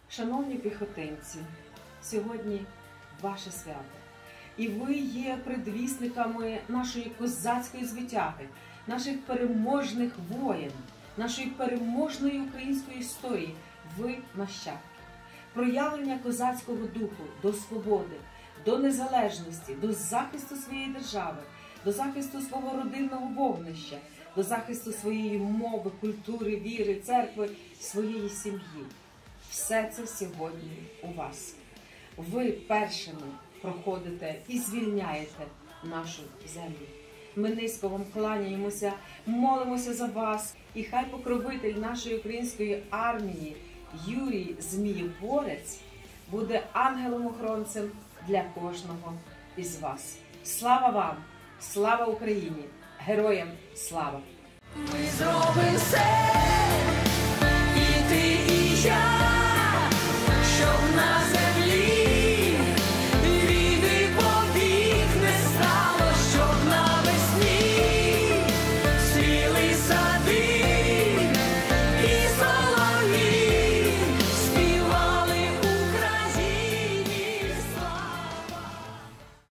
Шановні піхотинці, сьогодні ваше свято. І ви є предвісниками нашої козацької звитяги, наших переможних воїн, нашої переможної української історії. Ви нащадки. Проявлення козацького духу до свободи, до незалежності, до захисту своєї держави, до захисту свого родинного вогнища, до захисту своєї мови, культури, віри, церкви, своєї сім'ї. Все це сьогодні у вас. Ви першими проходите і звільняєте нашу землю. Ми низько вам кланяємося, молимося за вас. І хай покровитель нашої української армії Юрій Змієборець буде ангелом-охоронцем для кожного із вас. Слава вам! Слава Україні! Героям слава! Ми зробимо все!